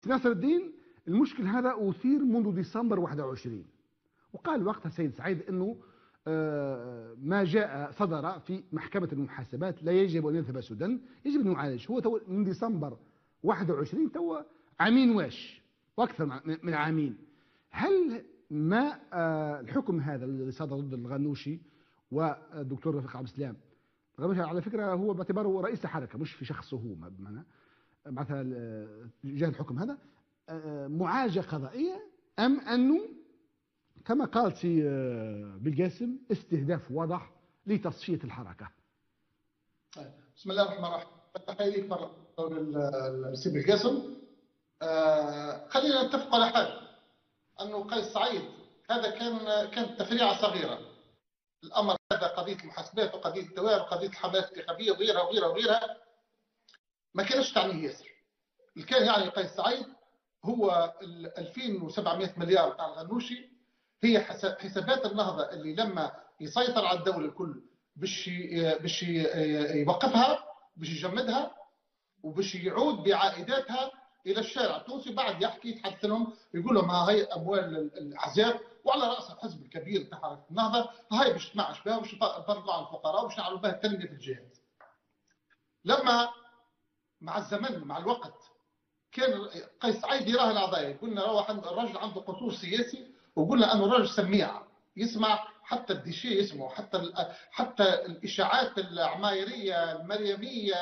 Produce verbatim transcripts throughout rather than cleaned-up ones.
ناصر الدين المشكل هذا أثير منذ ديسمبر واحد وعشرين، وقال وقتها السيد سعيد أنه ما جاء صدر في محكمة المحاسبات لا يجب أن يذهب سدى، يجب أن يعالج. هو تو من ديسمبر واحد وعشرين تو عامين واش وأكثر من عامين. هل ما الحكم هذا الذي صدر ضد الغنوشي والدكتور رفيق عبد السلام، الغنوشي على فكرة هو باعتباره رئيس الحركة مش في شخصه هو، بمعنى معناتها جاء الحكم هذا معالجة قضائية أم أنه كما قال سي بالقاسم استهداف واضح لتصفية الحركة؟ بسم الله الرحمن الرحيم. تحية لك مرة السي بالقاسم. آه خلينا نتفق على حاجة، أنه قيس سعيد هذا كان كانت تفريعة صغيرة. الأمر هذا قضية المحاسبات وقضية الدوائر وقضية الحملات الانتخابية وغيرها وغيرها وغيرها ما كانش تعنيه ياسر. اللي كان يعني قيس سعيد هو ال ألفين وسبعمائة مليار تاع الغنوشي، هي حسابات النهضة اللي لما يسيطر على الدولة الكل باش باش يوقفها، باش يجمدها، وباش يعود بعائداتها الى الشارع التونسي. بعد يحكي يتحدث لهم يقول لهم ها هي اموال الاحزاب وعلى راسها الحزب الكبير تاع حركه النهضه، هاي باش تنعش بها وباش نطلعوا على الفقراء وباش نعملوا بها التنميه في الجهات. لما مع الزمن مع الوقت كان قيس سعيد يراهن العضايا، قلنا راهو الراجل عنده قصور سياسي، وقلنا انه الراجل سميع يسمع حتى الديشيه يسمعوا، حتى حتى الاشاعات العمايريه المريميه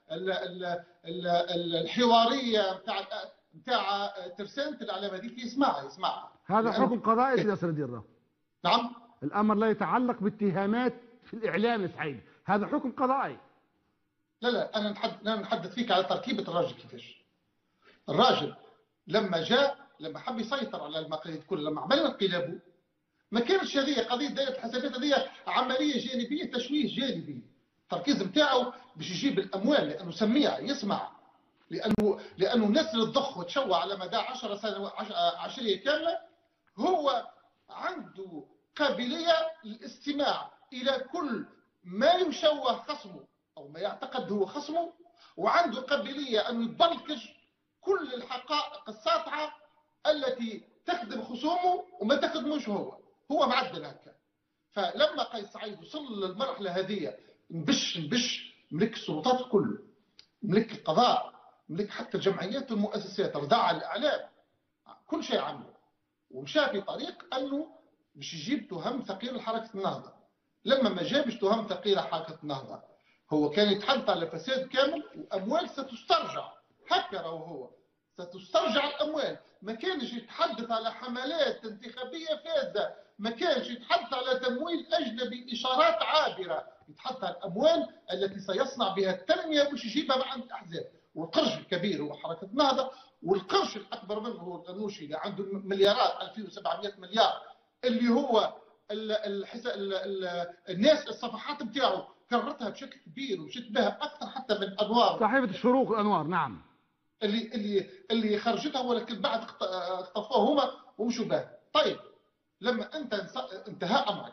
الحواريه نتاع نتاع ترسانة الاعلام هذيك يسمعها يسمعها. هذا حكم قضائي سي ناصر الدين. نعم، الامر لا يتعلق باتهامات في الاعلام يا سعيد، هذا حكم قضائي. لا لا انا نحدث انا نحدث فيك على تركيبه الراجل. كيفاش الراجل لما جاء لما حب يسيطر على المقاليد كلها، لما عمل انقلابه ما كانتش هذه قضيه دائره الحسابات، هذه عمليه جانبيه تشويه جانبي. التركيز نتاعو باش يجيب الاموال لانه سميع يسمع، لانه لانه الناس اللي تضخ وتشوه على مدى عشر سنوات عشريه كامله، هو عنده قابليه للاستماع الى كل ما يشوه خصمه او ما يعتقد هو خصمه، وعنده قابليه انه يبلكج كل الحقائق الساطعه التي تخدم خصومه وما تخدموش هو. هو معدل هكا. فلما قيس سعيد وصل للمرحله هذه نبش نبش ملك السلطات الكل، ملك القضاء، ملك حتى الجمعيات والمؤسسات، ردع الاعلام، كل شيء عمله، ومشى في طريق انه باش يجيب تهم ثقيل لحركه النهضه. لما ما جابش تهم ثقيله حركه النهضه، هو كان يتحدث على فساد كامل واموال ستسترجع. هكا راهو هو ستسترجع الاموال، ما كانش يتحدث على حملات انتخابيه فاسده، ما كانش يتحدث على تمويل اجنبي اشارات عابره، يتحدث على الاموال التي سيصنع بها التنميه باش يجيبها مع الاحزاب. والقرش الكبير هو حركه النهضه، والقرش الاكبر منه هو الغنوشي اللي عنده مليارات ألفين وسبعمائة مليار، اللي هو ال ال ال ال الناس الصفحات نتاعو كررتها بشكل كبير ومشيت بها اكثر حتى من انوار صحيفه الشروق الانوار. نعم، اللي اللي اللي خرجتها، ولكن بعد اختطفوها هما ومشوا بها. طيب لما انت انتهى امرك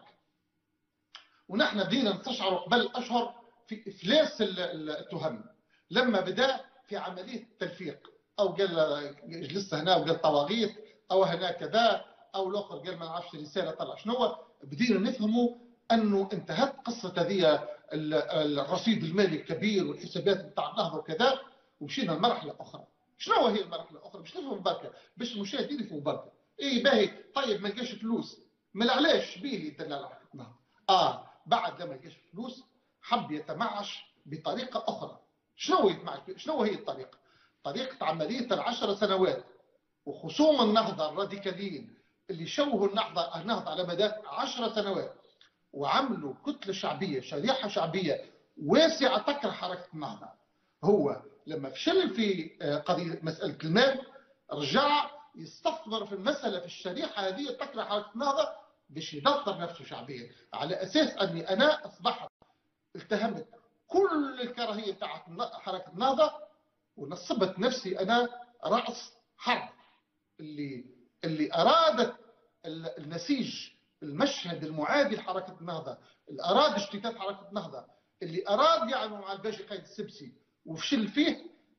ونحن بدينا نستشعر قبل اشهر في افلاس التهم، لما بدا في عمليه تلفيق، او قال جلست هنا وقال طواغيت، او هنا كذا، او الاخر قال ما نعرفش رساله طلع شنو، بدينا نفهموا انه انتهت قصه هذه الرصيد المالي الكبير والحسابات نتاع النهضه وكذا، ومشينا لمرحله اخرى. شنو هي المرحله الاخرى؟ باش نفهموا بركه، باش المشاهدين يفهموا بركه. اي باهي، طيب ما لقاش فلوس، ما علاش بيه يدلل على حركه النهضه؟ اه بعد لما لقاش فلوس حب يتمعش بطريقه اخرى. شنو يتمعش؟ شنو هي الطريقه؟ طريقه عمليه العشر سنوات وخصوم النهضه الراديكاليين اللي شوهوا النهضه النهضه على مدى عشر سنوات، وعملوا كتله شعبيه، شريحه شعبيه واسعه تكره حركه النهضه. هو لما فشل في قضيه مساله المال، رجع يستثمر في المساله في الشريحه هذه تكره حركه النهضه باش يدثر نفسه شعبيا، على اساس اني انا اصبحت التهمت كل الكراهيه بتاعت حركه النهضه ونصبت نفسي انا راس حرب اللي اللي ارادت النسيج المشهد المعادي لحركه النهضه، اللي اراد اشتتات حركه النهضه، اللي اراد يعمل مع الباشا قايد السبسي وفشل فيه،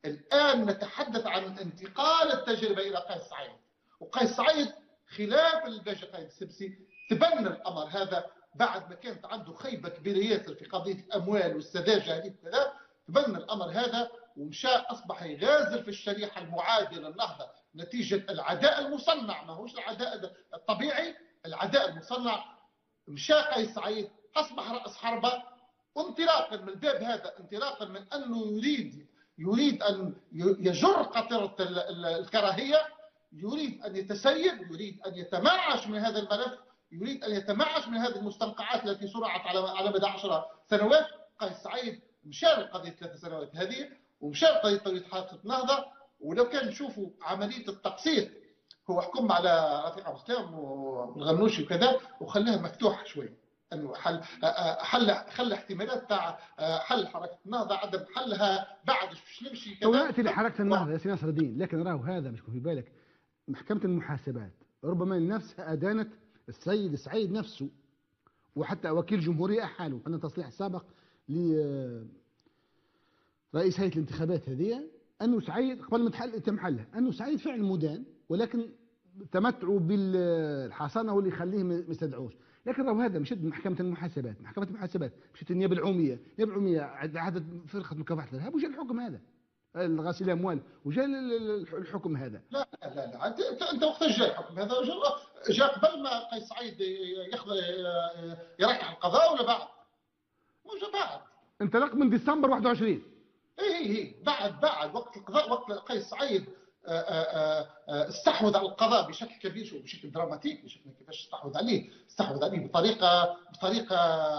الآن نتحدث عن انتقال التجربة إلى قيس سعيد، وقيس سعيد خلاف الباشا قايد السبسي تبنى الأمر هذا بعد ما كانت عنده خيبة كبيرة ياسر في قضية الأموال والسذاجة هذه كذا، تبنى الأمر هذا ومشى أصبح يغازل في الشريحة المعادية للنهضة نتيجة العداء المصنع، ما هوش العداء الطبيعي، العداء المصنع. مشى قيس سعيد أصبح رأس حربة، انطلاقا من الباب هذا، انطلاقا من أنه يريد يريد أن يجر قطرة الكراهية، يريد أن يتسيب، يريد أن يتمعش من هذا الملف، يريد أن يتمعش من هذه المستنقعات التي صنعت على على مدى عشر سنوات. قيس سعيد مشارك قضية ثلاث سنوات هذه ومشارك قضية طريقة حركة النهضة. ولو كان نشوفوا عملية التقسيط، هو حكم على رفيق عبد السلام والغنوشي وكذا وخلاها مفتوحة شوي، انه حل حل خلى احتمالات تاع حل حركه النهضه عدم حلها بعد باش نمشي كذا. وناتي لحركه النهضه يا سي ناصر الدين، لكن راهو هذا مش في بالك محكمه المحاسبات ربما نفسها ادانت السيد سعيد نفسه وحتى وكيل جمهوريه احاله. عندنا تصريح سابق لرئيس هيئه الانتخابات هذه انه سعيد قبل ما تحل تم حلها انه سعيد فعل مدان، ولكن تمتعوا بالحصانه هو اللي يخليه ما يستدعوش. لكن راهو هذا مشت محكمه المحاسبات، محكمه المحاسبات مشت النيابه العموميه، النيابه العموميه عدت فرقه مكافحه الارهاب وجاء الحكم هذا الغسيل الاموال وجاء الحكم هذا. لا لا لا انت وقت جاء الحكم هذا جاء قبل ما قيس سعيد ياخذ يركح القضاء ولا بعد؟ مو جا بعد، انطلق من ديسمبر واحد وعشرين. اي اي بعد بعد وقت القضاء، وقت قيس سعيد استحوذ على القضاء بشكل كبير وبشكل دراماتيكي. شفنا كيفاش استحوذ عليه، استحوذ عليه بطريقه بطريقه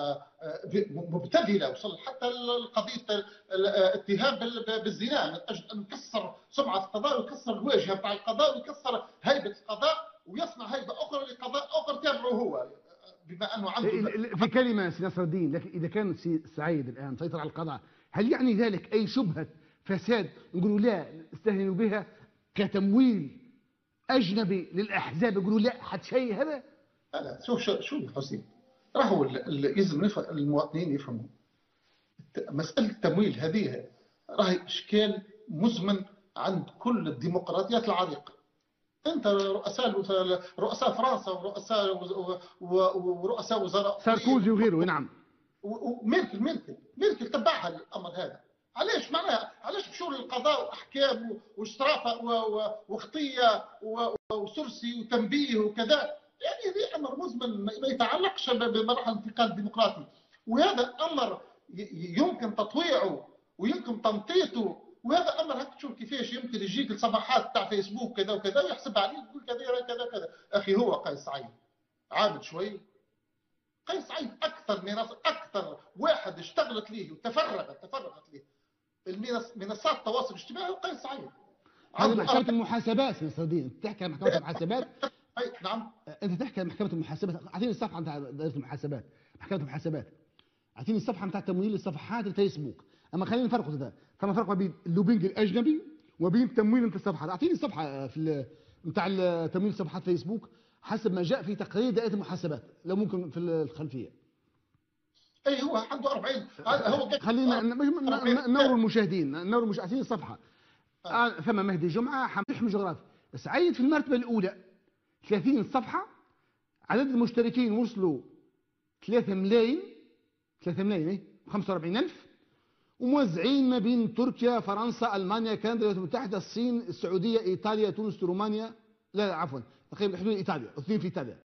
مبتذله، وصل حتى القضيه الاتهام بالزنا من اجل ان يكسر سمعه القضاء ويكسر الواجهه بتاع القضاء ويكسر هيبه القضاء ويصنع هيبه اخرى لقضاء اخر تابعه هو، بما انه عنده في كلمه سي نصر الدين. لكن اذا كان سي سعيد الان سيطر على القضاء، هل يعني ذلك اي شبهه فساد نقولوا لا استهينوا بها كتمويل اجنبي للاحزاب يقولوا لا حد شيء هذا؟ لا لا شوف شوف حسين، راهو لازم المواطنين يفهموا مساله التمويل هذه راهي اشكال مزمن عند كل الديمقراطيات العريقه. انت رؤساء رؤساء فرنسا ورؤساء ورؤساء وزراء ساركوزي وغيره. نعم. وميركل ميركل ميركل تبعها الامر هذا. علاش معناها علاش مشوا للقضاء واحكام واشترافه وخطيه وسرسي وتنبيه وكذا؟ يعني هذا امر مزمن ما يتعلقش بمراحل الانتقال الديمقراطي، وهذا امر يمكن تطويعه ويمكن تمطيطه، وهذا امر هكا تشوف كيفاش يمكن يجيك الصفحات تاع فيسبوك كذا وكذا ويحسب عليه يقول كذا كذا كذا. اخي هو قيس سعيد عابد شوي. قيس سعيد اكثر منص اكثر واحد اشتغلت ليه وتفرغت تفرغت ليه منصات التواصل الاجتماعي وقيس سعيد. هذا محكمة المحاسبات يا نصر الدين، تحكي عن محكمة المحاسبات. نعم. انت تحكي عن محكمة المحاسبات، اعطيني الصفحة نتاع دائرة المحاسبات، محكمة المحاسبات. اعطيني الصفحة نتاع تمويل الصفحات الفيسبوك. اما خلينا نفرقوا هذا، ثم فرق بين اللوبينج الاجنبي وبين تمويل انت الصفحات. اعطيني الصفحة في نتاع تمويل صفحات فيسبوك حسب ما جاء في تقرير دائرة المحاسبات، لو ممكن في الخلفية. اي هو عنده أربعين. هو خلينا نور المشاهدين نور المش... اعطيني الصفحة. آه. ثم مهدي جمعة حمد جغرافي سعيد في المرتبة الأولى ثلاثين صفحة، عدد المشتركين وصلوا ثلاثة ملايين ثلاثة ملايين ايه خمسة وأربعين ألف، وموزعين ما بين تركيا فرنسا ألمانيا كندا الولايات المتحدة الصين السعودية إيطاليا تونس رومانيا لا عفوا تقريبا حدود إيطاليا اثنين في إيطاليا.